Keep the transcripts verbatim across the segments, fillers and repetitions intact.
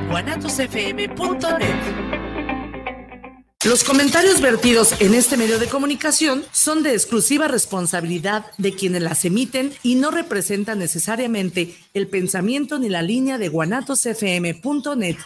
guanatos f m punto net. Los comentarios vertidos en este medio de comunicación son de exclusiva responsabilidad de quienes las emiten y no representan necesariamente el pensamiento ni la línea de guanatos f m punto net.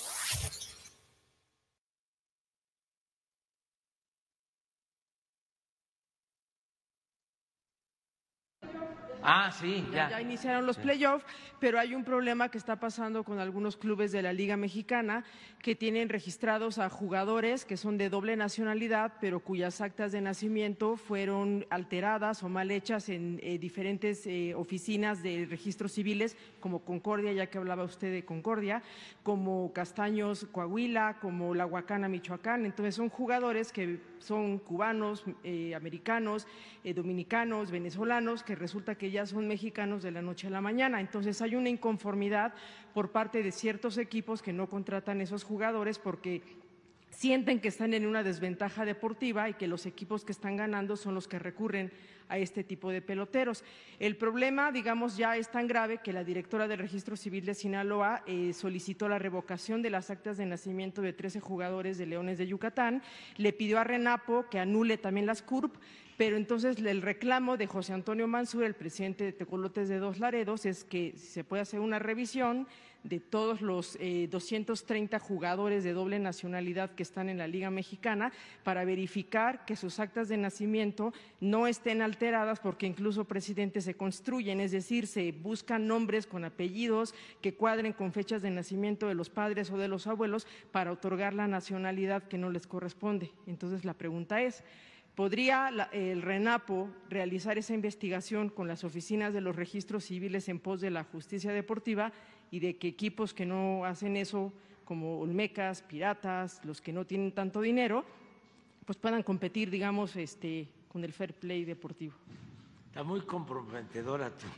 Ah, sí, ya. Ya, ya iniciaron los sí. playoffs, pero hay un problema que está pasando con algunos clubes de la Liga Mexicana que tienen registrados a jugadores que son de doble nacionalidad, pero cuyas actas de nacimiento fueron alteradas o mal hechas en eh, diferentes eh, oficinas de registros civiles, como Concordia, ya que hablaba usted de Concordia, como Castaños, Coahuila, como La Huacana, Michoacán. Entonces son jugadores que son cubanos, eh, americanos, eh, dominicanos, venezolanos, que resulta que ya son mexicanos de la noche a la mañana. Entonces hay una inconformidad por parte de ciertos equipos que no contratan esos jugadores porque sienten que están en una desventaja deportiva y que los equipos que están ganando son los que recurren a este tipo de peloteros. El problema, digamos, ya es tan grave que la directora del Registro Civil de Sinaloa eh, solicitó la revocación de las actas de nacimiento de trece jugadores de Leones de Yucatán, le pidió a Renapo que anule también las C U R P, pero entonces el reclamo de José Antonio Mansur, el presidente de Tecolotes de Dos Laredos, es que se puede hacer una revisión de todos los eh, doscientos treinta jugadores de doble nacionalidad que están en la Liga Mexicana para verificar que sus actas de nacimiento no estén alteradas, porque incluso, presidente, se construyen, es decir, se buscan nombres con apellidos que cuadren con fechas de nacimiento de los padres o de los abuelos para otorgar la nacionalidad que no les corresponde. Entonces la pregunta es, ¿podría la, el RENAPO realizar esa investigación con las oficinas de los registros civiles en pos de la justicia deportiva y de que equipos que no hacen eso, como Olmecas, Piratas, los que no tienen tanto dinero, pues puedan competir, digamos, este, con el fair play deportivo? Está muy comprometedora tu,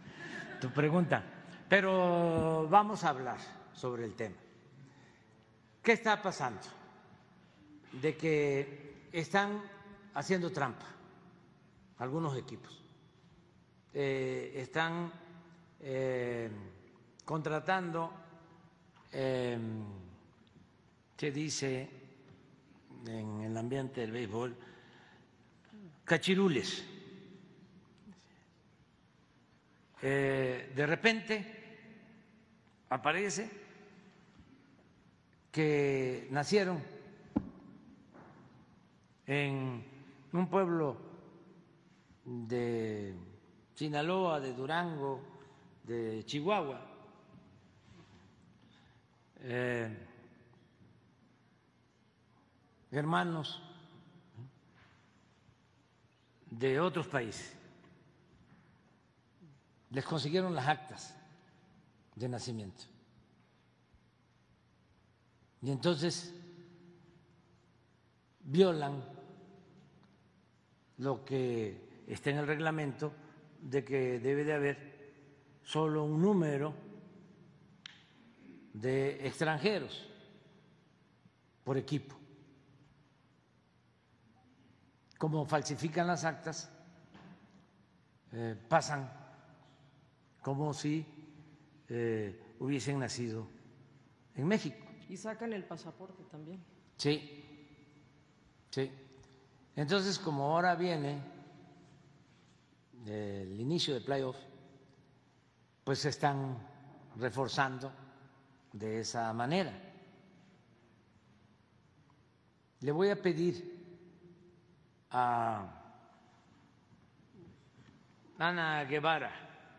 tu pregunta, pero vamos a hablar sobre el tema. ¿Qué está pasando? De que están haciendo trampa algunos equipos, eh, están eh, contratando, eh, se dice en el ambiente del béisbol, cachirules. Eh, de repente aparece que nacieron en un pueblo de Sinaloa, de Durango, de Chihuahua, eh, hermanos de otros países, les consiguieron las actas de nacimiento. Y entonces violan lo que está en el reglamento de que debe de haber solo un número de extranjeros por equipo. Como falsifican las actas, eh, pasan como si eh, hubiesen nacido en México. Y sacan el pasaporte también. Sí, sí. Entonces, como ahora viene el inicio de playoff, pues se están reforzando de esa manera. Le voy a pedir a Ana Guevara,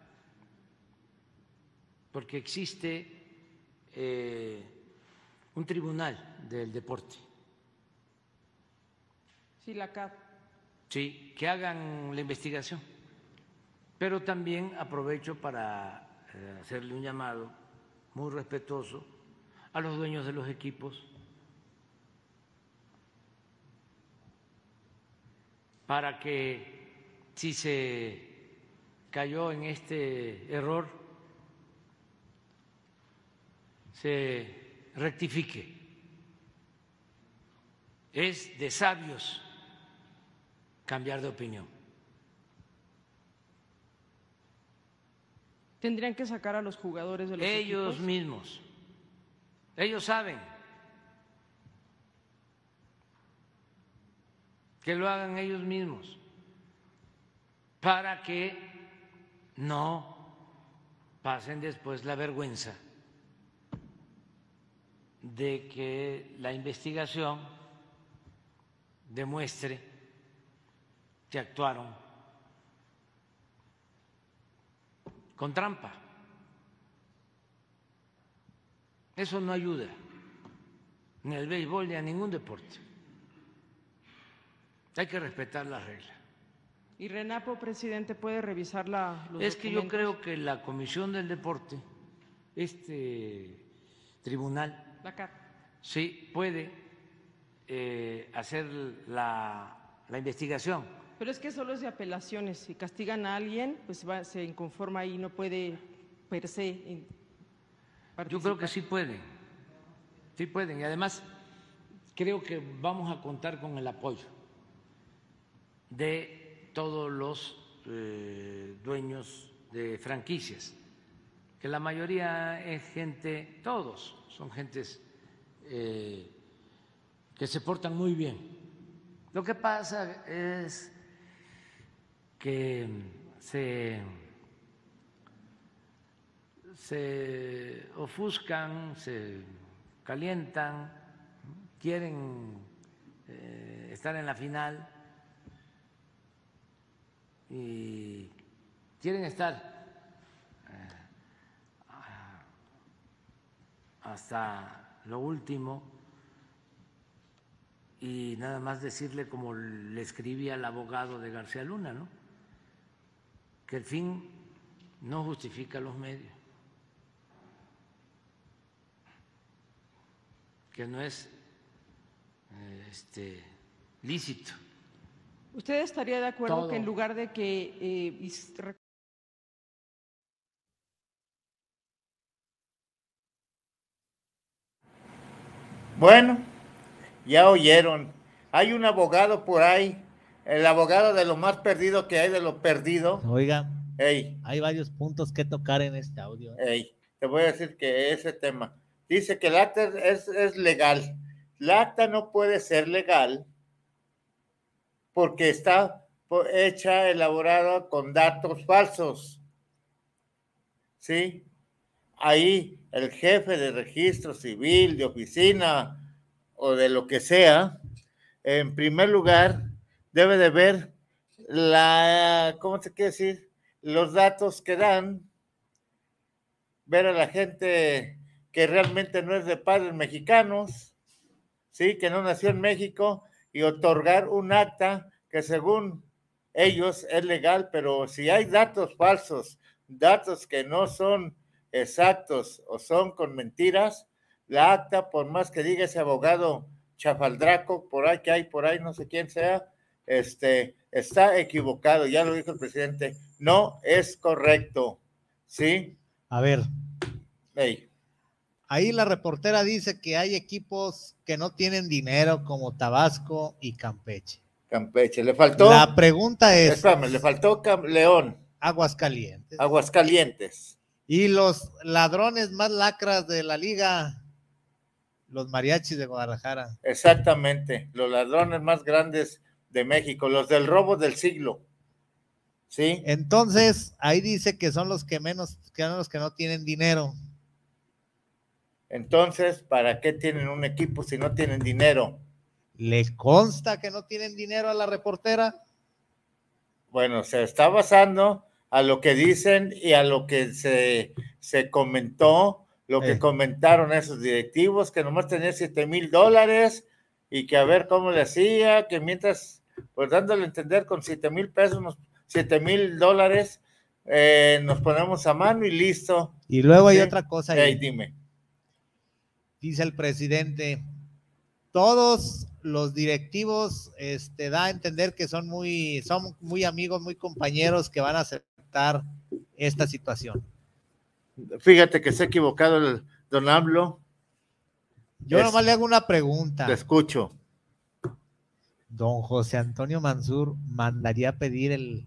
porque existe eh, un tribunal del deporte. Sí, la C A D. Sí, que hagan la investigación. Pero también aprovecho para eh, hacerle un llamado muy respetuoso a los dueños de los equipos para que, si se cayó en este error, se rectifique. Es de sabios cambiar de opinión. ¿Tendrían que sacar a los jugadores de los ellos equipos? mismos Ellos saben. Que lo hagan ellos mismos para que no pasen después la vergüenza de que la investigación demuestre que actuaron con trampa. Eso no ayuda ni al béisbol ni a ningún deporte. Hay que respetar las reglas. ¿Y RENAPO, presidente, puede revisar la, los Es que yo documentos? creo que la Comisión del Deporte, este tribunal, La C A T. sí puede eh, hacer la, la investigación. Pero es que solo es de apelaciones. Si castigan a alguien, pues va, se inconforma y no puede per se participar. Yo creo que sí pueden, sí pueden. Y además creo que vamos a contar con el apoyo de todos los eh, dueños de franquicias, que la mayoría es gente, todos son gentes eh, que se portan muy bien. Lo que pasa es que se, se ofuscan, se calientan, quieren eh, estar en la final y quieren estar eh, hasta lo último y nada más decirle, como le escribí al abogado de García Luna, ¿no?, que el fin no justifica los medios, que no es eh, este, lícito. ¿Usted estaría de acuerdo Todo. que en lugar de que eh, Bueno, ya oyeron. Hay un abogado por ahí, el abogado de lo más perdido que hay de lo perdido. Oiga, Ey, hay varios puntos que tocar en este audio. ey, te voy a decir que ese tema. Dice que el acta es, es legal. El acta no puede ser legal porque está hecha, elaborada con datos falsos. ¿Sí? Ahí el jefe de registro civil, de oficina o de lo que sea, en primer lugar, debe de ver la, ¿cómo se quiere decir? Los datos que dan, ver a la gente que realmente no es de padres mexicanos, ¿sí?, que no nació en México, y otorgar un acta que según ellos es legal, pero si hay datos falsos, datos que no son exactos o son con mentiras, la acta, por más que diga ese abogado chafaldraco por ahí que hay, por ahí no sé quién sea, este, está equivocado, ya lo dijo el presidente, no es correcto, ¿sí? A ver, Hey. ahí la reportera dice que hay equipos que no tienen dinero como Tabasco y Campeche. Campeche, le faltó. La pregunta es. Espérame, le faltó Cam León. Aguascalientes. Aguascalientes. Y los ladrones más lacras de la liga, los mariachis de Guadalajara. Exactamente, los ladrones más grandes de México, los del robo del siglo. ¿Sí? Entonces, ahí dice que son los que menos, que son los que no tienen dinero. Entonces, ¿para qué tienen un equipo si no tienen dinero? ¿Le consta que no tienen dinero a la reportera? Bueno, se está basando a lo que dicen y a lo que se, se comentó, lo que eh. comentaron esos directivos, que nomás tenía siete mil dólares y que a ver cómo le hacía, que mientras, pues dándole a entender con siete mil pesos, siete mil dólares, eh, nos ponemos a mano y listo. Y luego ¿sí? hay otra cosa ahí. Hey, dime. Dice el presidente, todos los directivos este, da a entender que son muy, son muy amigos, muy compañeros que van a aceptar esta situación. Fíjate que se ha equivocado el don AMLO. Yo es, nomás le hago una pregunta. Te escucho. Don José Antonio Mansur mandaría pedir el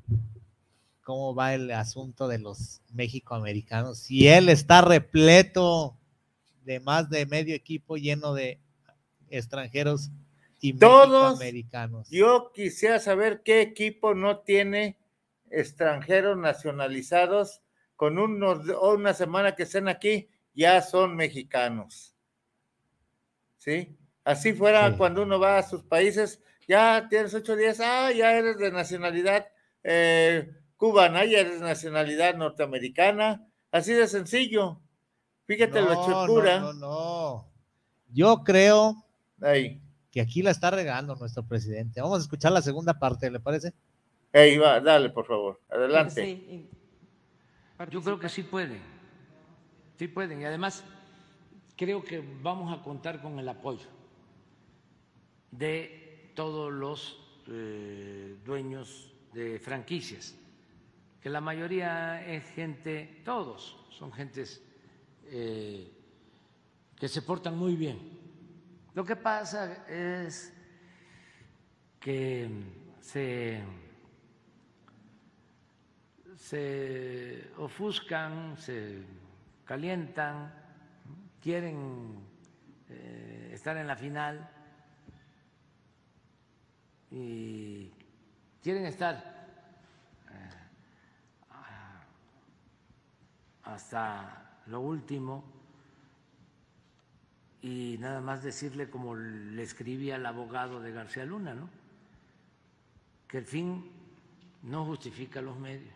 cómo va el asunto de los mexicoamericanos si él está repleto de más de medio equipo lleno de extranjeros y Todos, mexicoamericanos. Yo quisiera saber qué equipo no tiene extranjeros nacionalizados, con unos, una semana que estén aquí, ya son mexicanos. ¿Sí? Así fuera sí. Cuando uno va a sus países, ya tienes ocho días, ah, ya eres de nacionalidad eh, cubana, ya eres de nacionalidad norteamericana, así de sencillo. Fíjate no, lo chocura. No, no, no. Yo creo Ahí. que aquí la está regando nuestro presidente. Vamos a escuchar la segunda parte, ¿le parece? Ahí va, dale, por favor, adelante. Sí. Yo creo que sí pueden, sí pueden, y además creo que vamos a contar con el apoyo de todos los eh, dueños de franquicias, que la mayoría es gente, todos son gentes eh, que se portan muy bien. Lo que pasa es que se, se ofuscan, se calientan, quieren eh, estar en la final y quieren estar eh, hasta lo último, y nada más decirle, como le escribí al abogado de García Luna, ¿no?, que el fin no justifica los medios,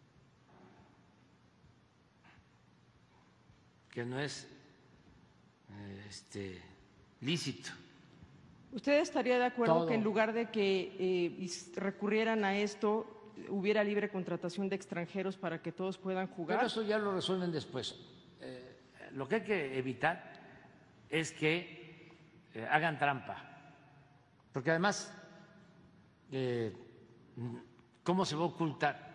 que no es este, lícito. ¿Usted estaría de acuerdo Todo. que en lugar de que eh, recurrieran a esto, hubiera libre contratación de extranjeros para que todos puedan jugar? Pero eso ya lo resuelven después. Eh, lo que hay que evitar es que eh, hagan trampa, porque además, eh, ¿cómo se va a ocultar?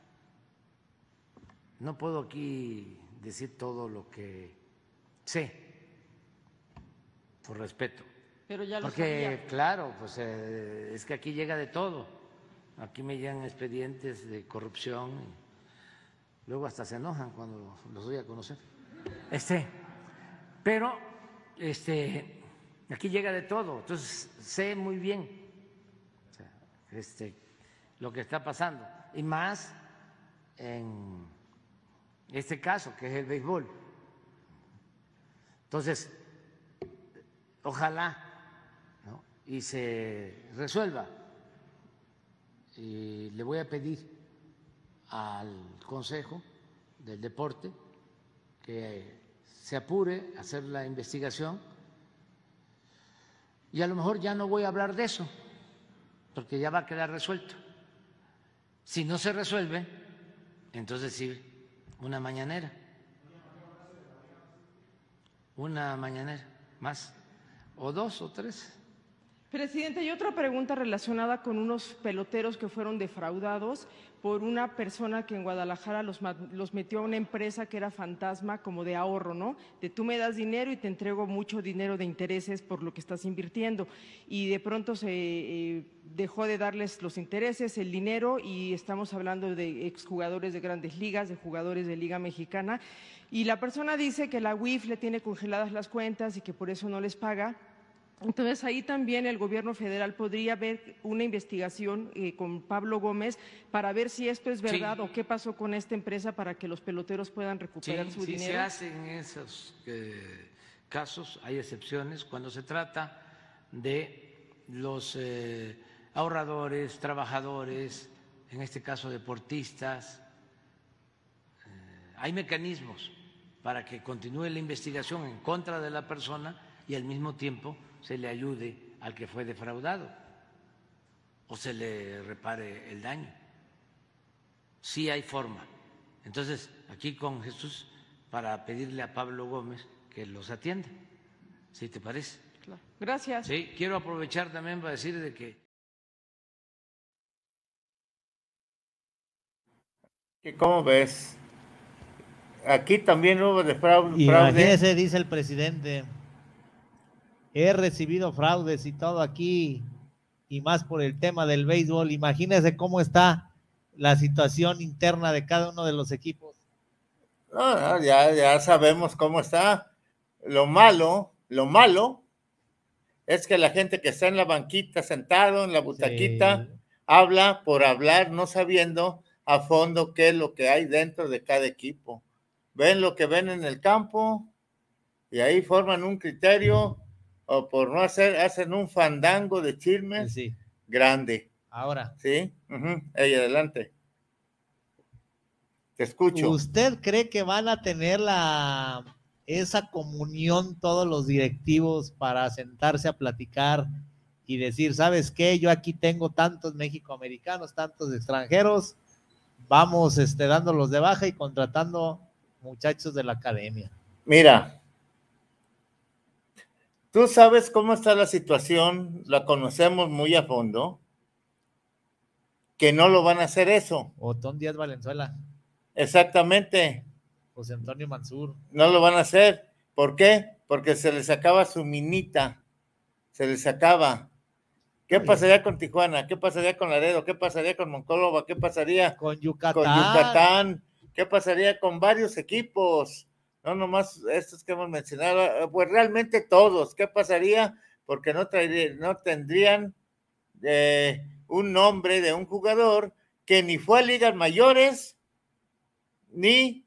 No puedo aquí decir todo lo que sé, por respeto. Pero ya lo Porque, sabía. claro, pues eh, es que aquí llega de todo. Aquí me llegan expedientes de corrupción. Y luego hasta se enojan cuando los doy a conocer. Este, pero este, aquí llega de todo. Entonces sé muy bien, o sea, este, lo que está pasando. Y más en este caso, que es el béisbol. Entonces, ojalá, ¿no?, y se resuelva. Y le voy a pedir al Consejo del Deporte que se apure a hacer la investigación, y a lo mejor ya no voy a hablar de eso, porque ya va a quedar resuelto. Si no se resuelve, entonces sí, una mañanera. Una mañanera más, o dos o tres. Presidente, y otra pregunta relacionada con unos peloteros que fueron defraudados por una persona que en Guadalajara los, los metió a una empresa que era fantasma, como de ahorro, ¿no? De tú me das dinero y te entrego mucho dinero de intereses por lo que estás invirtiendo. Y de pronto se eh, dejó de darles los intereses, el dinero, y estamos hablando de exjugadores de Grandes Ligas, de jugadores de Liga Mexicana. Y la persona dice que la U I F le tiene congeladas las cuentas y que por eso no les paga. Entonces, ahí también el gobierno federal podría ver una investigación eh, con Pablo Gómez para ver si esto es verdad, sí, o qué pasó con esta empresa para que los peloteros puedan recuperar sí, su sí, dinero. Sí, se hacen esos eh, casos, hay excepciones cuando se trata de los eh, ahorradores, trabajadores, en este caso deportistas. Eh, hay mecanismos para que continúe la investigación en contra de la persona y al mismo tiempo se le ayude al que fue defraudado o se le repare el daño. Sí hay forma. Entonces, aquí con Jesús, para pedirle a Pablo Gómez que los atienda, ¿sí te parece? Claro. Gracias. Sí, quiero aprovechar también para decir de que… ¿Cómo ves? Aquí también hubo de fraude. Imagínese, dice el presidente, he recibido fraudes y todo aquí, y más por el tema del béisbol. Imagínese cómo está la situación interna de cada uno de los equipos. No, no, ya, ya sabemos cómo está. lo malo, lo malo es que la gente que está en la banquita, sentado en la butaquita, sí, habla por hablar, no sabiendo a fondo qué es lo que hay dentro de cada equipo. Ven lo que ven en el campo y ahí forman un criterio, o por no hacer, hacen un fandango de chismes sí, sí. grande. Ahora. Sí, uh-huh. Ahí adelante. Te escucho. ¿Usted cree que van a tener la esa comunión todos los directivos para sentarse a platicar y decir, ¿sabes qué? Yo aquí tengo tantos mexicoamericanos, tantos extranjeros, vamos este, dándolos de baja y contratando muchachos de la academia? Mira, tú sabes cómo está la situación, la conocemos muy a fondo, que no lo van a hacer eso. Otón Díaz Valenzuela. Exactamente. José Antonio Mansur. No lo van a hacer. ¿Por qué? Porque se les acaba su minita. Se les acaba. ¿Qué Oye. pasaría con Tijuana? ¿Qué pasaría con Laredo? ¿Qué pasaría con Monclova? ¿Qué pasaría con Yucatán? Con Yucatán. ¿Qué pasaría con varios equipos? No nomás estos que hemos mencionado, pues realmente todos. ¿Qué pasaría? Porque no, traería, no tendrían eh, un nombre de un jugador que ni fue a ligas mayores, ni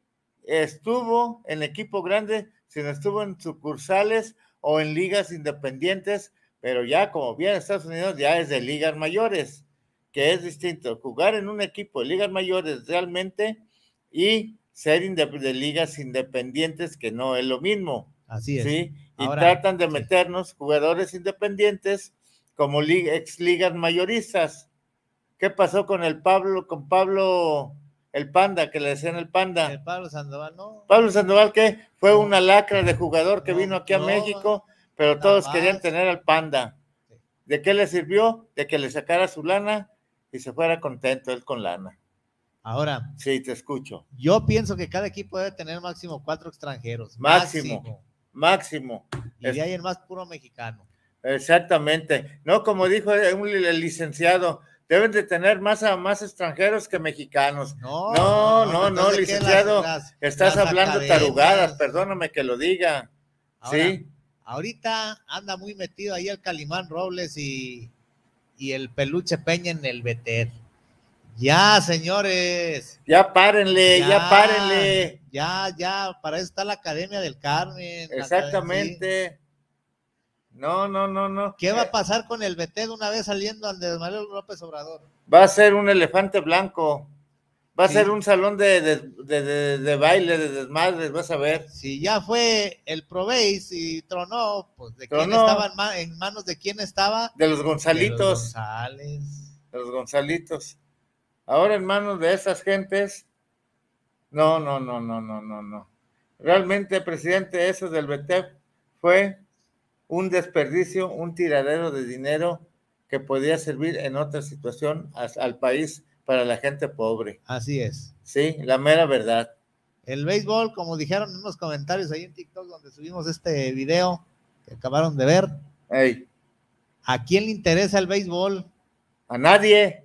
estuvo en equipo grande, sino estuvo en sucursales o en ligas independientes, pero ya como bien Estados Unidos ya es de ligas mayores, que es distinto, jugar en un equipo de ligas mayores realmente y ser de ligas independientes, que no es lo mismo. Así es. ¿sí? Y Ahora, tratan de sí. meternos jugadores independientes como ex ligas mayoristas. ¿Qué pasó con el Pablo, con Pablo... el Panda, que le decían el Panda? El Pablo Sandoval, no. Pablo Sandoval, que fue no, una lacra de jugador que no, vino aquí no, a México, pero todos más. querían tener al Panda. Sí. ¿De qué le sirvió? De que le sacara su lana y se fuera contento él con lana. Ahora. Sí, te escucho. Yo pienso que cada equipo debe tener máximo cuatro extranjeros. Máximo. Máximo. máximo. Y de ahí el más puro mexicano. Exactamente. No, como dijo el licenciado, deben de tener más, más extranjeros que mexicanos. No, no, no, no, no licenciado, las, las, estás las hablando academias. Tarugadas, perdóname que lo diga. Ahora, sí. Ahorita anda muy metido ahí el Calimán Robles y, y el Peluche Peña en el Beter. Ya, señores. Ya párenle, ya, ya párenle. Ya, ya, para eso está la Academia del Carmen. Exactamente. Sí. No, no, no, no. ¿Qué va a pasar con el Betet una vez saliendo Andrés Manuel López Obrador? Va a ser un elefante blanco. Va a sí. ser un salón de, de, de, de, de baile, de desmadres, vas a ver. Si ya fue el Proveis y tronó, pues de tronó. quién estaba en, ma en manos de quién estaba. De los Gonzalitos. De los González. De los Gonzalitos. Ahora en manos de esas gentes. No, no, no, no, no, no, no. Realmente, presidente, eso del Betet fue un desperdicio, un tiradero de dinero que podía servir en otra situación al país para la gente pobre. Así es. Sí, la mera verdad. El béisbol, como dijeron en unos comentarios ahí en TikTok donde subimos este video que acabaron de ver. Hey. ¿A quién le interesa el béisbol? A nadie.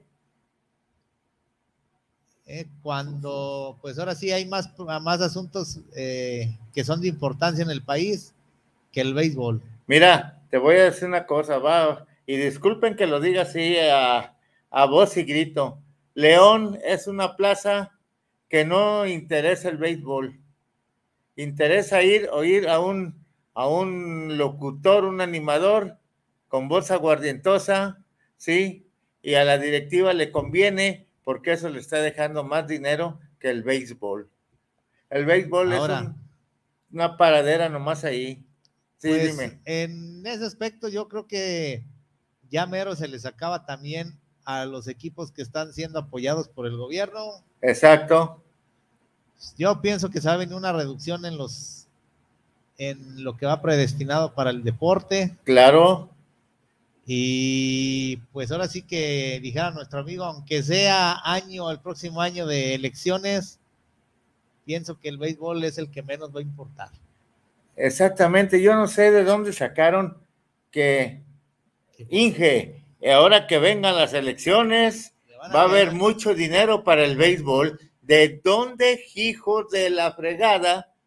Eh, cuando, pues ahora sí hay más, más asuntos eh, que son de importancia en el país que el béisbol. Mira, te voy a decir una cosa, va, y disculpen que lo diga así a, a voz y grito. León es una plaza que no interesa el béisbol. Interesa ir o ir a un, a un locutor, un animador con voz aguardientosa, ¿sí? Y a la directiva le conviene porque eso le está dejando más dinero que el béisbol. El béisbol Ahora, es un, una paradera nomás ahí. Sí, pues, dime. En ese aspecto yo creo que ya mero se les acaba también a los equipos que están siendo apoyados por el gobierno. Exacto. Yo pienso que se va a venir una reducción en los en lo que va predestinado para el deporte. Claro. Y pues ahora sí que dijera nuestro amigo, aunque sea año, el próximo año de elecciones, pienso que el béisbol es el que menos va a importar. Exactamente, yo no sé de dónde sacaron que Inge, ahora que vengan las elecciones, va a haber mucho dinero para el béisbol. ¿De dónde, hijos de la fregada,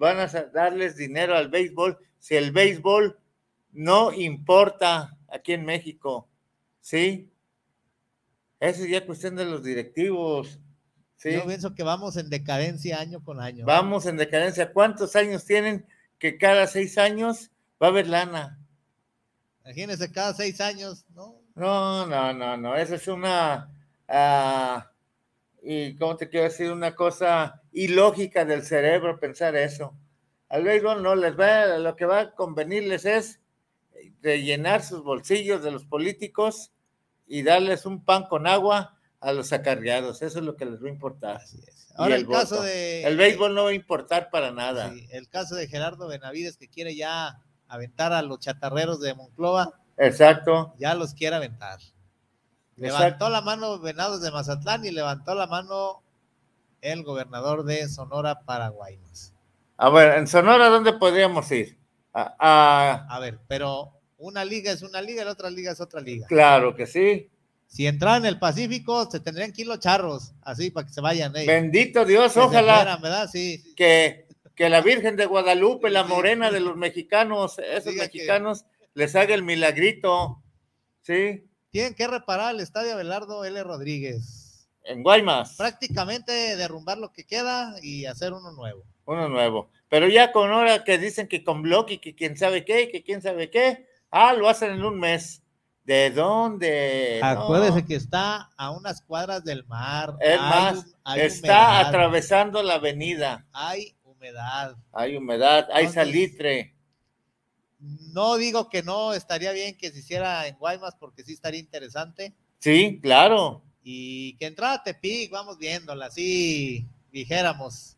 van a darles dinero al béisbol si el béisbol no importa aquí en México? ¿Sí? Eso ya es cuestión de los directivos. ¿Sí? Yo pienso que vamos en decadencia año con año. Vamos en decadencia. ¿Cuántos años tienen que cada seis años va a haber lana? Imagínense, cada seis años, ¿no? No, no, no, no. Esa es una, uh, y ¿cómo te quiero decir? Una cosa ilógica del cerebro pensar eso. Al béisbol no les va, lo que va a convenirles es rellenar sus bolsillos de los políticos y darles un pan con agua a los acarreados. Eso es lo que les va a importar. Así es. Ahora el, el caso voto. de... El béisbol no va a importar para nada. Sí, el caso de Gerardo Benavides, que quiere ya aventar a los chatarreros de Monclova. Exacto. Ya los quiere aventar. Levantó Exacto. la mano Venados de Mazatlán y levantó la mano el gobernador de Sonora para Guaymas. A ver, en Sonora, ¿dónde podríamos ir? A, a... a ver, pero una liga es una liga y la otra liga es otra liga. Claro que sí. Si entraran en el Pacífico, se tendrían que ir los charros, así para que se vayan. ¿eh? Bendito Dios, que ojalá fueran, ¿verdad? Sí. Que, que la Virgen de Guadalupe, la morena de los mexicanos, esos sí, mexicanos, que... les haga el milagrito. ¿Sí? Tienen que reparar el estadio Abelardo L. Rodríguez. En Guaymas. Prácticamente derrumbar lo que queda y hacer uno nuevo. Uno nuevo. Pero ya con hora que dicen que con bloque y que quién sabe qué, que quién sabe qué, ah, lo hacen en un mes. ¿De dónde? Acuérdese no. que está a unas cuadras del mar. Es hay, más, hay está humedad. atravesando la avenida. Hay humedad. Hay humedad, hay Entonces, salitre. No digo que no estaría bien que se hiciera en Guaymas, porque sí estaría interesante. Sí, claro. Y que entrara Tepic, vamos viéndola, así dijéramos.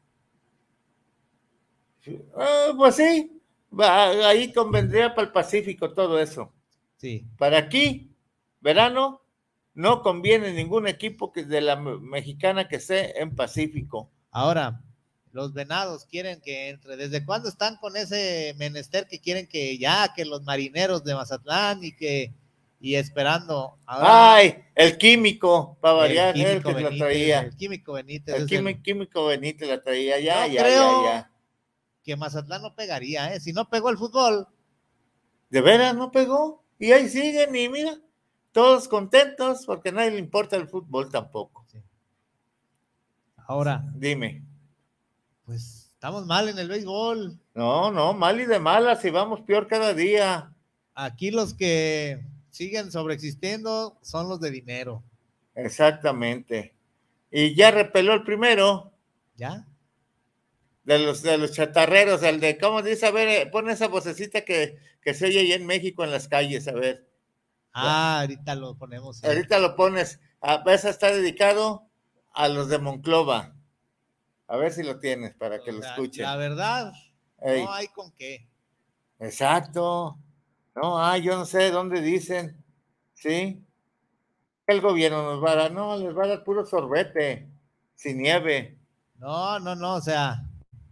Uh, pues sí, va, ahí convendría para el Pacífico todo eso. Sí. Para aquí, verano, no conviene ningún equipo que de la mexicana que esté en Pacífico. Ahora, los Venados quieren que entre. ¿Desde cuándo están con ese menester que quieren que ya, que los Marineros de Mazatlán y que, y esperando? Ahora, ay, el químico, para variar, el, el que Benítez, la traía. El químico Benítez. El, químico, el químico Benítez la traía, ya, Yo ya, creo ya, ya. que Mazatlán no pegaría, ¿eh? Si no pegó el fútbol. ¿De veras no pegó? Y ahí siguen, y mira, todos contentos, porque a nadie le importa el fútbol tampoco. Sí. Ahora, dime. Pues estamos mal en el béisbol. No, no, mal y de malas, y vamos peor cada día. Aquí los que siguen sobreexistiendo son los de dinero. Exactamente. Y ya repeló el primero. ¿Ya? De los, de los chatarreros, el de, ¿cómo dice? A ver, pon esa vocecita que, que se oye ahí en México en las calles, a ver. Ah, ahorita lo ponemos. Sí. Ahorita lo pones. A veces está dedicado a los de Monclova. A ver si lo tienes para que o lo sea, escuchen. La verdad, Ey. no hay con qué. Exacto. No hay, yo no sé dónde dicen. ¿Sí? El gobierno nos va a dar, no, les va a dar puro sorbete, sin nieve. No, no, no, o sea.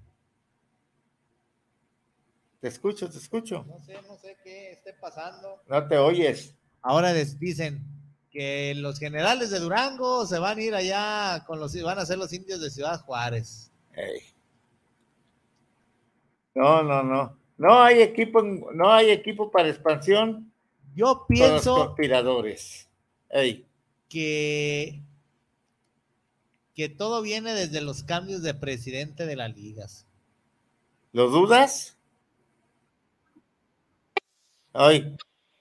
Te escucho, te escucho. No sé, no sé qué esté pasando. No te oyes. Ahora les dicen que los generales de Durango se van a ir allá con los, van a ser los indios de Ciudad Juárez. Ey. No, no, no. No hay equipo, no hay equipo para expansión. Yo pienso con los conspiradores. Ey. que que todo viene desde los cambios de presidente de las ligas. ¿Lo dudas? Ay.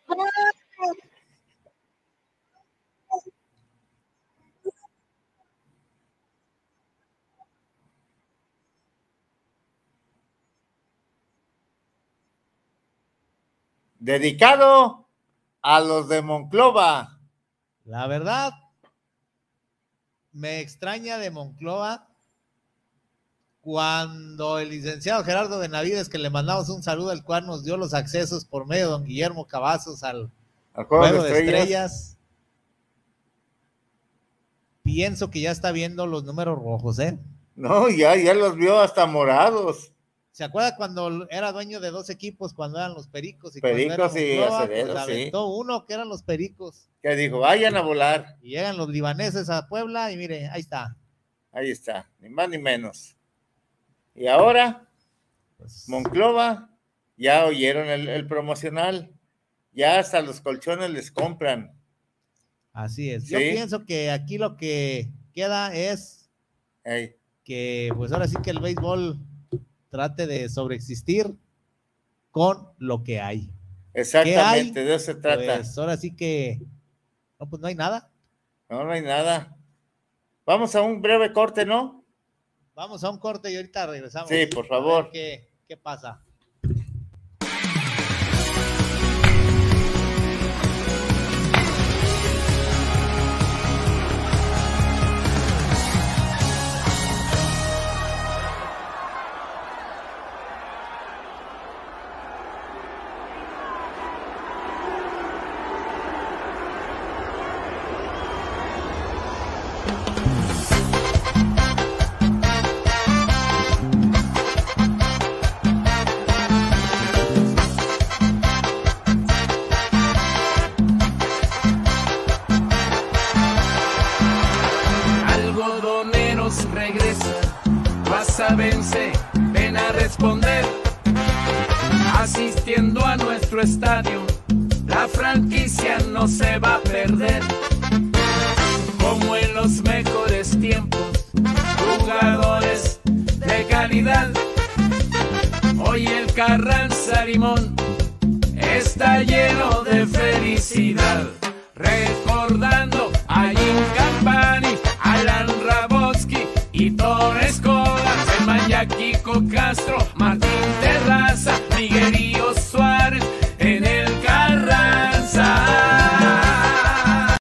Dedicado a los de Monclova. La verdad, me extraña de Monclova cuando el licenciado Gerardo Benavides, que le mandamos un saludo, al cual nos dio los accesos por medio de don Guillermo Cavazos al, al juego, juego de, de estrellas. estrellas. Pienso que ya está viendo los números rojos, ¿eh? No, ya, ya los vio hasta morados. ¿Se acuerda cuando era dueño de dos equipos, cuando eran los Pericos? Y Pericos y Acereros, pues, aventó sí. uno que eran los Pericos. Que dijo, vayan a volar. Y llegan los libaneses a Puebla y mire, ahí está. Ahí está, ni más ni menos. Y ahora, Pues... Monclova, ya oyeron el, el promocional, ya hasta los colchones les compran. Así es. ¿Sí? Yo pienso que aquí lo que queda es Ey. que, pues ahora sí que el béisbol trate de sobreexistir con lo que hay. Exactamente, ¿Qué hay? de eso se trata. Pues ahora sí que, no, pues no hay nada. No, no hay nada. Vamos a un breve corte, ¿no? Vamos a un corte y ahorita regresamos. Sí, por favor. A ver qué, qué pasa. Vence, ven a responder, asistiendo a nuestro estadio, la franquicia no se va a perder, como en los mejores tiempos, jugadores de calidad, hoy el Carranza Limón está lleno de felicidad, recordando a Jim Campani, Alan Rabotsky y Torres Colas, Kiko Castro, Martín Terraza, Miguelillo Suárez en el Carranza.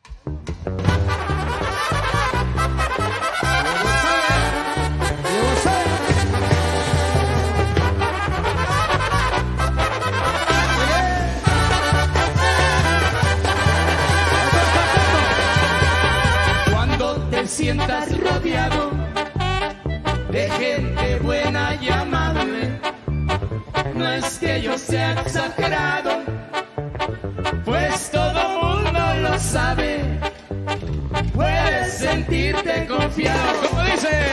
Cuando te sientas rodeado de gente buena y amable, no es que yo sea exagerado, pues todo mundo lo sabe, puedes sentirte confiado, como dice,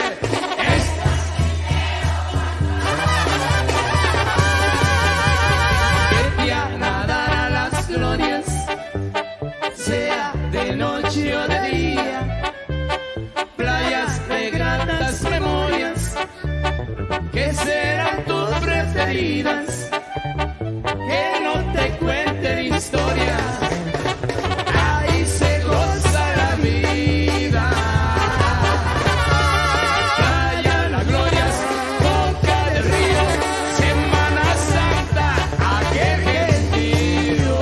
que te van a dar a las glorias, sea de noche o de día, playas de gratas memorias, que serán tus preferidas, que no te cuenten historias, ahí se goza la vida. Playa Las Glorias, Boca del Río, Semana Santa, aquel gentío.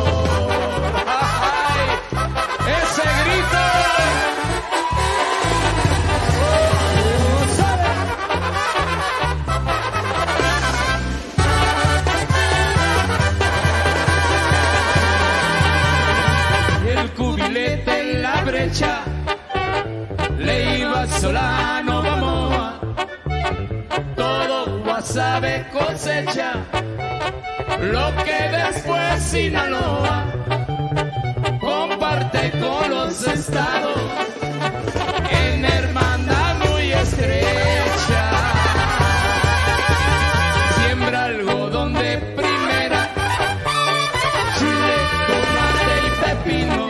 ¡Ay! ¡Ese grito! En la brecha, Leiva, Solano, Bamoa, todo Guasave cosecha, lo que después Sinaloa comparte con los estados en hermandad muy estrecha. Siembra algodón de primera, chile, tomate y pepino,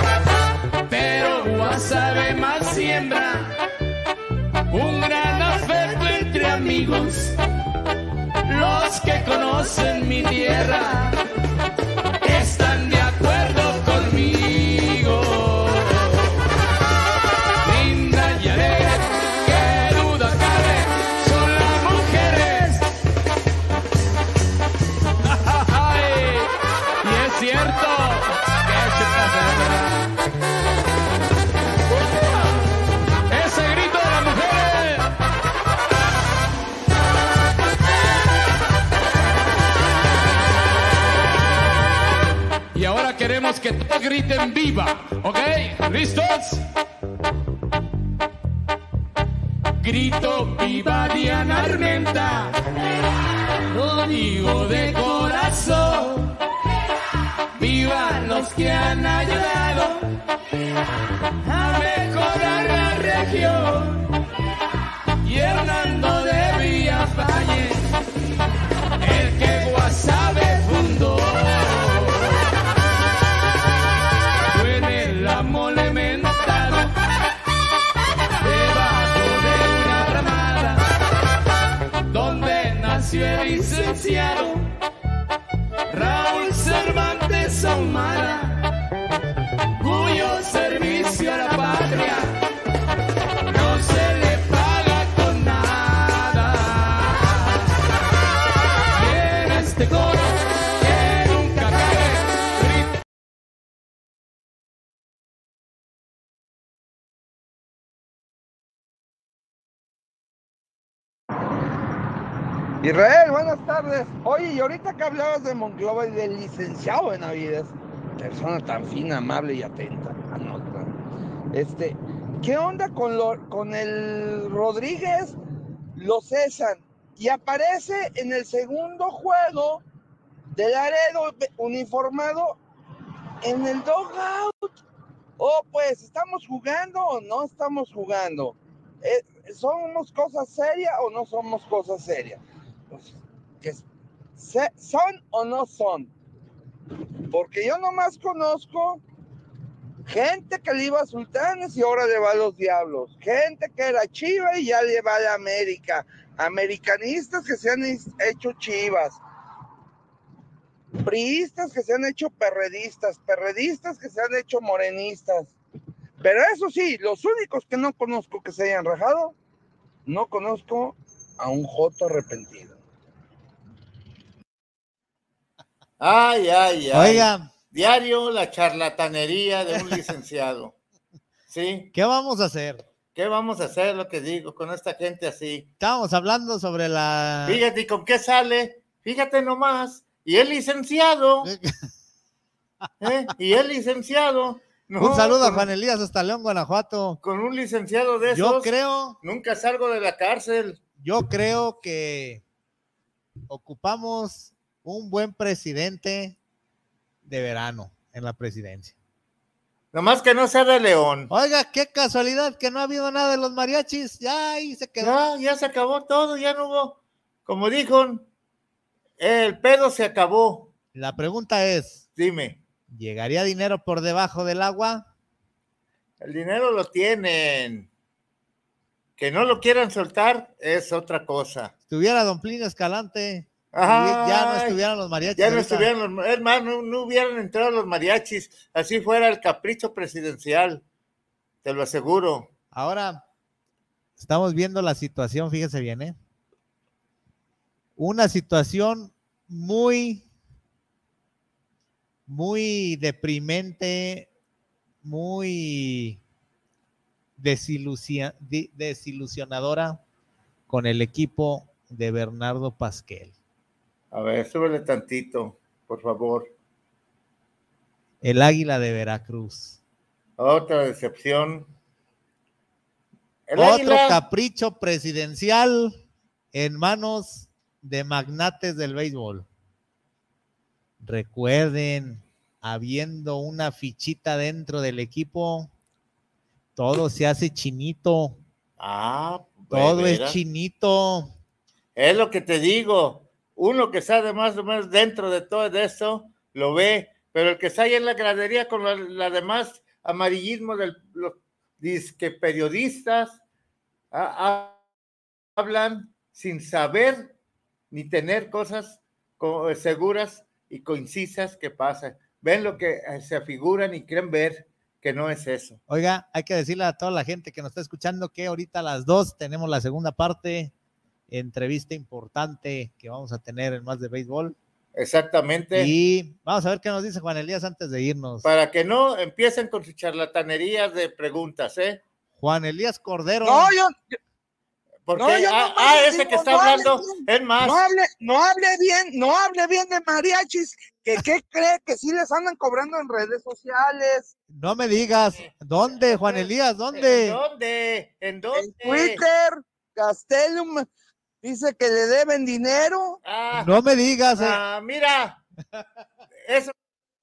sabe más siembra, un gran afecto entre amigos, los que conocen mi tierra están de acuerdo conmigo. Linda y alegre, qué duda cabe, son las mujeres. Y es cierto, que se pasa, ¿verdad? Y ahora queremos que todos griten viva, ¿ok? ¿Listos? Grito viva Diana Armenta, lo digo de corazón. Viva los que han ayudado a mejorar la región. Y Hernando de Villafañe, nació el licenciado Raúl Cervantes Ahumada, cuyo servicio a la patria no se le paga con nada. Y en este coro que nunca cae. Israel, buenas tardes. Oye, y ahorita que hablabas de Monclova y del licenciado Benavides, persona tan fina, amable y atenta, anota. Este, ¿qué onda con, lo, con el Rodríguez? Lo cesan y aparece en el segundo juego de Laredo uniformado en el dugout. Oh, pues, ¿estamos jugando o no estamos jugando? ¿Eh, ¿Somos cosas serias o no somos cosas serias? Pues, que se, ¿son o no son? Porque yo nomás conozco gente que le iba a Sultanes y ahora le va a los Diablos, gente que era Chiva y ya le va a la América, americanistas que se han hecho Chivas, priistas que se han hecho perredistas, perredistas que se han hecho morenistas. Pero eso sí, los únicos que no conozco que se hayan rajado, no conozco a un joto arrepentido. Ay, ay, ay. Oiga. Diario la charlatanería de un licenciado. ¿Sí? ¿Qué vamos a hacer? ¿Qué vamos a hacer, lo que digo, con esta gente así? Estábamos hablando sobre la... Fíjate, ¿y con qué sale? Fíjate nomás. Y el licenciado. ¿Eh? Y el licenciado. No, un saludo con, a Juan Elías hasta León, Guanajuato. Con un licenciado de esos. Yo creo... Nunca salgo de la cárcel. Yo creo que ocupamos un buen presidente de verano en la presidencia. Nomás que no sea de León. Oiga, qué casualidad que no ha habido nada de los mariachis. Ya ahí se quedó. Ya, ya se acabó todo, ya no hubo. Como dijo, el pedo se acabó. La pregunta es, dime, ¿llegaría dinero por debajo del agua? El dinero lo tienen. Que no lo quieran soltar es otra cosa. Estuviera don Plinio Escalante, Ay, ya no estuvieran los mariachis. Ya no ahorita. estuvieran los, es más, no, no hubieran entrado los mariachis, así fuera el capricho presidencial, te lo aseguro. Ahora, estamos viendo la situación, fíjese bien, ¿eh? Una situación muy, muy deprimente, muy desilusia, desilusionadora con el equipo de Bernardo Pasquel. A ver, súbele tantito, por favor. El Águila de Veracruz. Otra decepción. El Otro Águila... capricho presidencial en manos de magnates del béisbol. Recuerden, habiendo una fichita dentro del equipo, todo se hace chinito. Ah, todo es chinito. Es lo que te digo. Uno que sabe más o menos dentro de todo eso, lo ve, pero el que está ahí en la gradería con la, la demás amarillismo de los disque periodistas, a, a, hablan sin saber ni tener cosas co seguras y concisas que pasan. Ven lo que se afiguran y creen ver que no es eso. Oiga, hay que decirle a toda la gente que nos está escuchando que ahorita a las dos tenemos la segunda parte, entrevista importante que vamos a tener en Más de Béisbol. Exactamente. Y vamos a ver qué nos dice Juan Elías antes de irnos. Para que no empiecen con sus charlatanerías de preguntas, ¿eh? Juan Elías Cordero. No, yo... Porque, no, yo ah, ah ese digo, que está no hablando, hable, es más. No hable, no hable bien, no hable bien de mariachis, que qué cree que sí les andan cobrando en redes sociales. No me digas, ¿dónde, Juan Elías? ¿Dónde? ¿En dónde? ¿En dónde? En Twitter, Castellum dice que le deben dinero. Ah, no me digas. Eh. Ah, mira. Eso.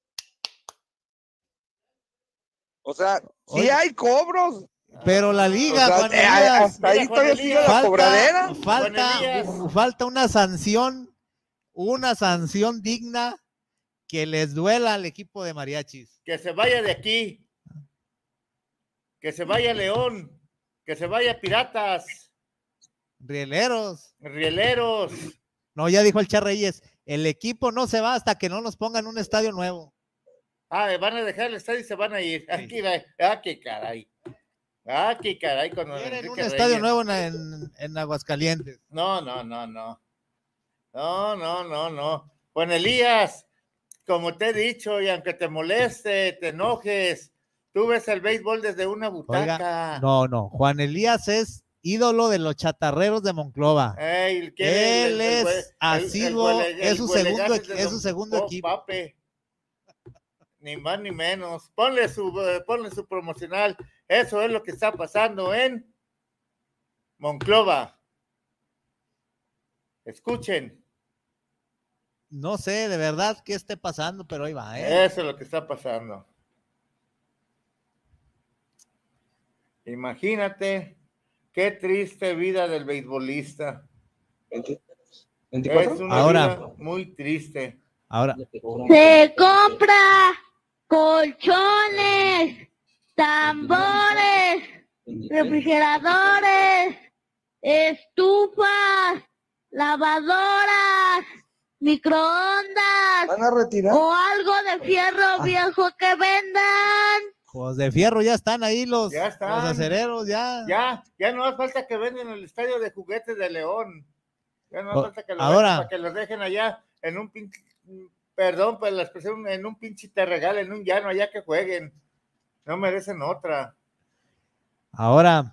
O sea, sí Oye. hay cobros. Pero la liga, o sea, Juan Elías, hasta ahí todavía sigue la cobradera. Falta, falta una sanción, una sanción digna que les duela al equipo de mariachis. Que se vaya de aquí, que se vaya León, que se vaya Piratas. Rieleros. Rieleros. No, ya dijo el Cha Reyes, el equipo no se va hasta que no nos pongan un estadio nuevo. Ah, van a dejar el estadio y se van a ir. Aquí, ah, qué caray. Ah, qué caray. Con Quieren un estadio Reyes. nuevo en, en, en Aguascalientes. No, no, no, no. No, no, no, no. Juan Elías, como te he dicho, y aunque te moleste, te enojes, tú ves el béisbol desde una butaca. Oiga, no, no. Juan Elías es ídolo de los chatarreros de Monclova. Ey, Él el, el, es asiduo, es su segundo, es su segundo equipo. Pape. Ni más ni menos. Ponle su, ponle su promocional. Eso es lo que está pasando en Monclova. Escuchen. No sé de verdad qué esté pasando, pero ahí va, ¿eh? Eso es lo que está pasando. Imagínate qué triste vida del beisbolista. ¿veinticuatro? Es una Ahora, vida muy triste. Ahora. Se compra colchones, tambores, refrigeradores, estufas, lavadoras, microondas. ¿Van a retirar? O algo de fierro viejo que vendan. Pues de fierro ya están ahí los, ya están. los acereros, ya. Ya, ya no hace falta que venden el estadio de juguetes de León. Ya no hace o, falta que lo ahora, para que los dejen allá en un pinche, perdón, pues la expresión, en un pinche te regalen un llano allá que jueguen. No merecen otra. Ahora.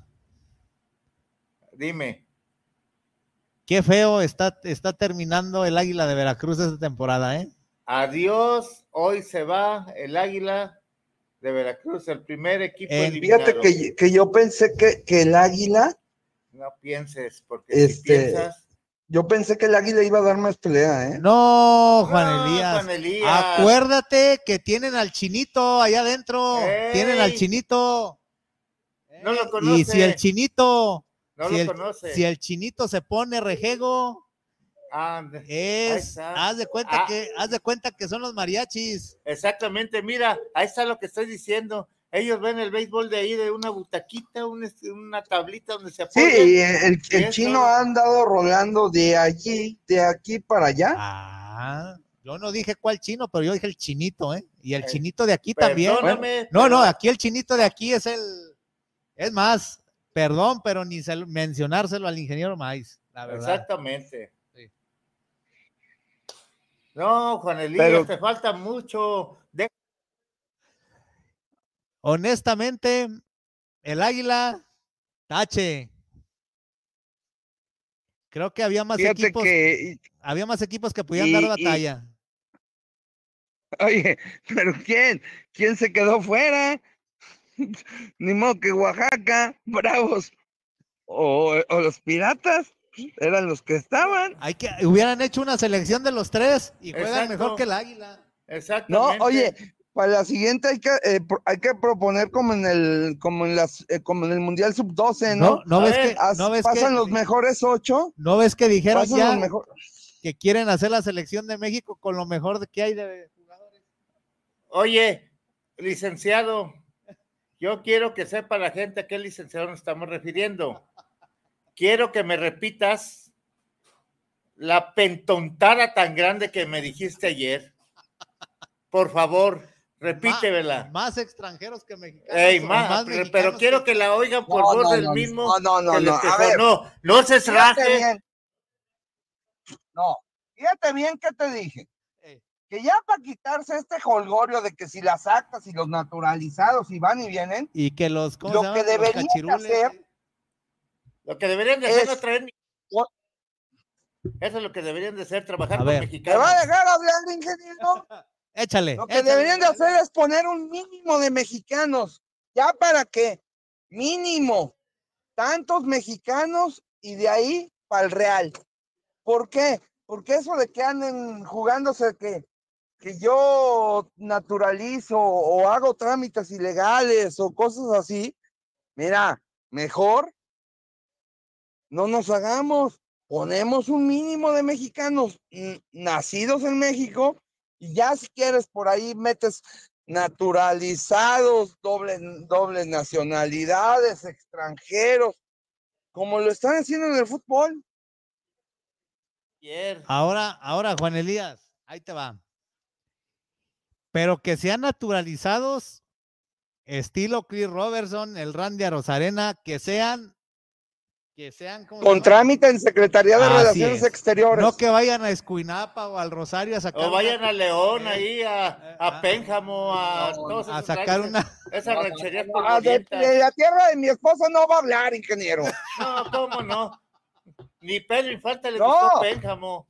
Dime. Qué feo está, está terminando el Águila de Veracruz esta temporada, ¿eh? Adiós, hoy se va el Águila de Veracruz, el primer equipo eh, eliminado. Fíjate que, que yo pensé que, que el Águila... No pienses, porque este, si piensas... Yo pensé que el Águila iba a dar más pelea, ¿eh? No, Juan, no, Elías. Juan Elías. Acuérdate que tienen al Chinito allá adentro. Ey. Tienen al Chinito. No lo conoce. Y si el Chinito... No si lo el, conoce. Si el Chinito se pone rejego... Ah, es, haz de cuenta ah, que, haz de cuenta que son los mariachis. Exactamente, mira, ahí está lo que estoy diciendo. Ellos ven el béisbol de ahí de una butaquita, un, una tablita donde se apoyan. Sí, el, el chino ha andado rolando de allí, de aquí para allá. Ah, yo no dije cuál chino, pero yo dije el Chinito, ¿eh? Y el eh, Chinito de aquí también. Perdóname. No, pero... no, aquí el Chinito de aquí es el, es más, perdón, pero ni se, mencionárselo al ingeniero Maiz, la verdad. Exactamente. No, Juan Elías, pero... te falta mucho. De... Honestamente, el Águila, tache. Creo que había más Fíjate equipos. Que... Había más equipos que podían y, dar batalla. Y... Oye, pero ¿quién? ¿Quién se quedó fuera? Ni modo que Oaxaca, Bravos o, o los Piratas. Eran los que estaban. Hay que hubieran hecho una selección de los tres y juegan Exacto. Mejor que el Águila. Exactamente. No, oye, para la siguiente hay que eh, hay que proponer como en el como en las eh, como en el Mundial sub doce, ¿no? No, no ves ver, que as, no ves pasan que, los mejores ocho. No ves que dijeron ya mejor... que quieren hacer la selección de México con lo mejor de que hay de jugadores. Oye, licenciado, yo quiero que sepa la gente a qué licenciado nos estamos refiriendo. Quiero que me repitas la pentontada tan grande que me dijiste ayer. Por favor, repítemela. Más, más extranjeros que mexicanos. Ey, más, más pero, pero quiero que... que la oigan por no, voz no, del no, mismo. No, no, que no, no. A ver, no, no se raje. No, fíjate bien que te dije. Ey. Que ya para quitarse este jolgorio de que si las actas y los naturalizados y van y vienen. Y que los, lo que llaman? deberían de hacer. Lo que deberían de hacer es traer. Eso es lo que deberían de hacer, trabajar con mexicanos. ¿Me va a dejar hablar, ingeniero? Échale. Lo que échale, deberían de échale. hacer es poner un mínimo de mexicanos. ¿Ya para qué? Mínimo. Tantos mexicanos y de ahí para el Real. ¿Por qué? Porque eso de que anden jugándose que, que yo naturalizo o hago trámites ilegales o cosas así, mira, mejor no nos hagamos. Ponemos un mínimo de mexicanos nacidos en México y ya si quieres por ahí metes naturalizados, dobles, dobles nacionalidades, extranjeros, como lo están haciendo en el fútbol. Ahora, ahora, Juan Elías, ahí te va. Pero que sean naturalizados, estilo Chris Robertson, el Randy Arozarena, que sean, que sean ¿cómo se Con llama? trámite en Secretaría de Así Relaciones es. Exteriores. No que vayan a Escuinapa o al Rosario a sacar O vayan una- a León, eh, ahí, a, eh, a ah, Pénjamo, a no, todos a esos sacar ranchos, una- esas No, rancherías no, no, ah, de, polvorientas. de la tierra de mi esposa no va a hablar, ingeniero. No, ¿cómo no? Ni Pedro Infante le No. gustó Pénjamo.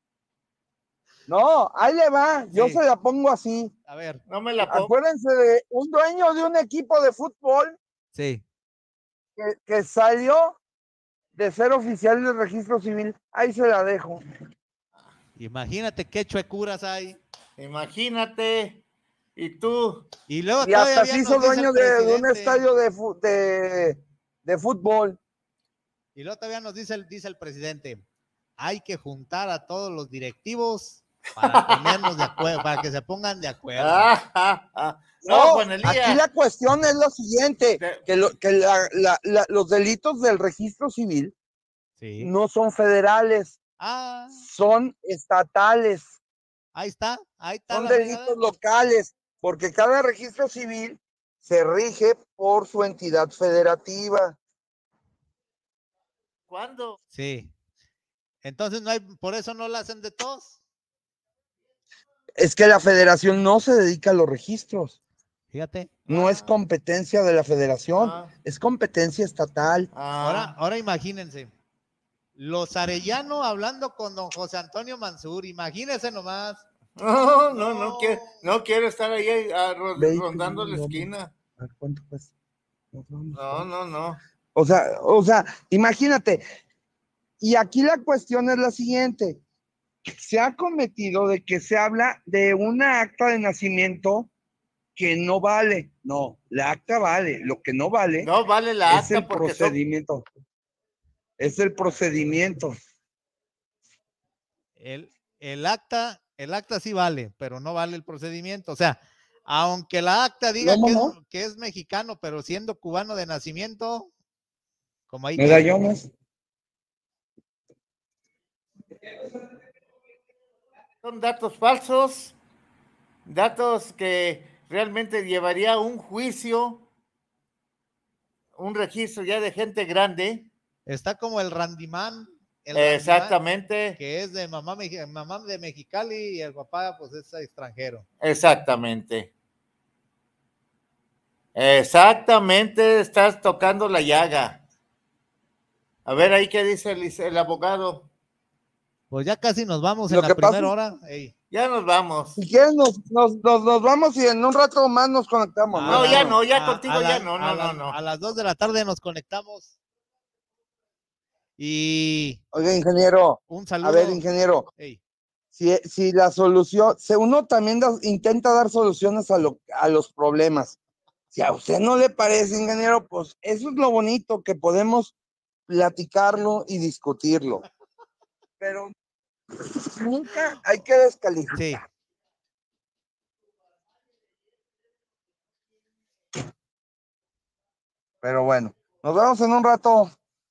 No, ahí le va, yo Sí. se la pongo así. A ver, No me la pongo. Acuérdense de un dueño de un equipo de fútbol sí. que, que salió de ser oficial del registro civil. Ahí se la dejo. Imagínate qué chuecuras hay. Imagínate. Y tú. Y luego Y hasta todavía se nos hizo dice el dueño de, de un presidente- estadio de, fu- de, de fútbol. Y luego todavía nos dice el, dice el presidente, hay que juntar a todos los directivos para ponernos de acuerdo, para que se pongan de acuerdo. Ah, ah, ah. No, No, Juan Elías. aquí la cuestión es lo siguiente, Te- que, lo- que la- la- la- los delitos del registro civil Sí. no son federales, Ah, son estatales, ahí está, ahí está. son la delitos fregada. locales, porque cada registro civil se rige por su entidad federativa. ¿Cuándo? Sí. Entonces no hay, por eso no la hacen de todos. Es que la federación no se dedica a los registros, Fíjate. no es competencia de la federación, Ah, es competencia estatal. ah. Ahora, ahora imagínense. Los Arellano hablando con don José Antonio Mansur, imagínense nomás. No, no, no, No. quiero, no quiero estar ahí ah, ro- Ve y rondando tú, la no, esquina. A ver, ¿cuánto cuesta? Nos vamos. No, no, no. O sea, o sea, imagínate. Y aquí la cuestión es la siguiente. Se ha cometido de que se habla de una acta de nacimiento que no vale. No, la acta vale. Lo que no vale No vale la es acta el porque son- procedimiento. Es el procedimiento. El, el acta, el acta sí vale, pero no vale el procedimiento. O sea, aunque la acta diga ¿Cómo que, no? es, que es mexicano, pero siendo cubano de nacimiento, como ahí. Medallones. son datos falsos, datos que realmente llevaría a un juicio, un registro ya de gente grande. Está como el Randyman. El Exactamente. Randyman, que es de mamá, meji- mamá de Mexicali y el papá pues es extranjero. Exactamente. Exactamente, estás tocando la llaga. A ver ahí qué dice el, el abogado. Pues ya casi nos vamos Lo en la que pasa- primera hora. Ey. Ya nos vamos. Si quieres, nos, nos, nos, nos vamos y en un rato más nos conectamos. No, A ya la- no, ya a- contigo a ya la- no, a no, la- no, no. A las dos de la tarde nos conectamos. Y Oiga, ingeniero. un saludo. A ver, ingeniero. Ey. Si, si la solución, si uno también da- intenta dar soluciones a, lo, a los problemas. Si a usted no le parece, ingeniero, pues eso es lo bonito, que podemos platicarlo y discutirlo. Pero nunca hay que descalificar. Sí. Pero bueno, nos vemos en un rato.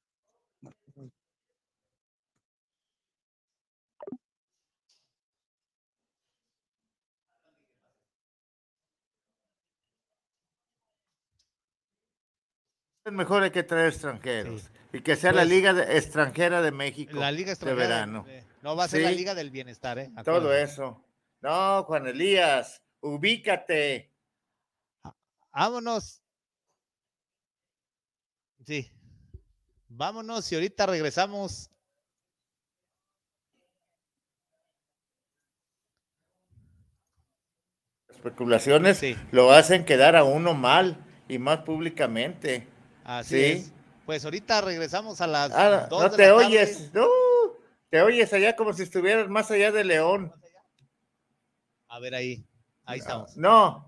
Es mejor hay que traer extranjeros. Sí. Y que sea la Pues, Liga de- Extranjera de México. La Liga de Extranjera. verano. eh, No va a ser la Sí. Liga del Bienestar, ¿eh? Todo Acuérdate. eso. No, Juan Elías, ubícate. Vámonos. Sí. Vámonos y ahorita regresamos. Especulaciones Sí. lo hacen quedar a uno mal y más públicamente. Así Sí. es. Pues ahorita regresamos a las Ah, dos no de te la oyes, tarde. no, te oyes allá como si estuvieras más allá de León. A ver ahí. Ahí estamos. No,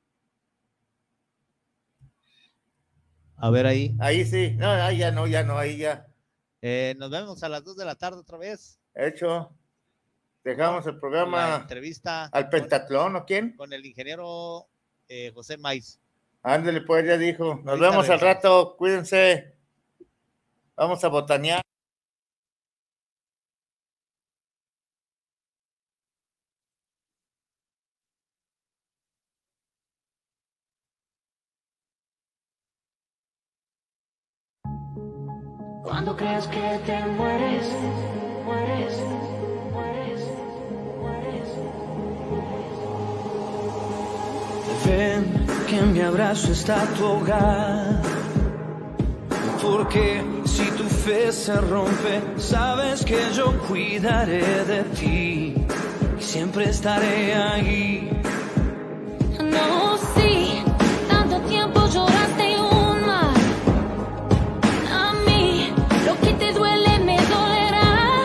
A ver ahí. ahí sí, no, ahí ya no, ya no, ahí ya. Eh, nos vemos a las dos de la tarde otra vez. Hecho. Dejamos el La programa entrevista al con, Pentatlón, ¿o quién? con el ingeniero eh, José Maiz. Ándale, pues ya dijo. Nos Ahorita vemos al regresamos. rato, cuídense. Vamos a botanear. Cuando creas que te mueres, mueres, mueres, mueres. Ven, que en mi abrazo está tu hogar. Porque si tu fe se rompe, sabes que yo cuidaré de ti y siempre estaré ahí. No, sí, tanto tiempo lloraste un mar. A mí, lo que te duele me dolerá.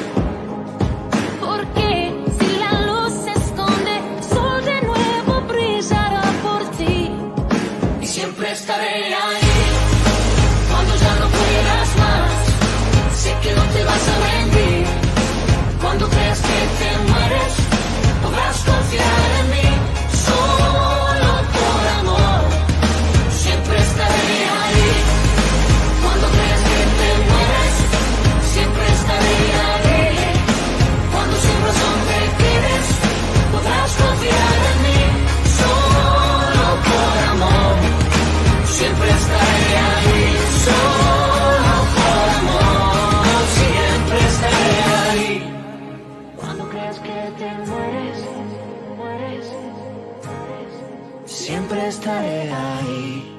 Porque si la luz se esconde, el sol de nuevo brillará por ti. Y siempre estaré ahí. Cuando ya no puedas más, sé que no te vas a rendir. Cuando creas que te mueres, podrás confiar en mí. Solo por amor, siempre estaré ahí. Cuando creas que te mueres, siempre estaré ahí. Cuando sin razón te quedes, podrás confiar en mí. Solo por amor, siempre estaré ahí. Solo por amor, siempre estaré ahí. Cuando creas que te mueres, mueres, mueres, siempre estaré ahí.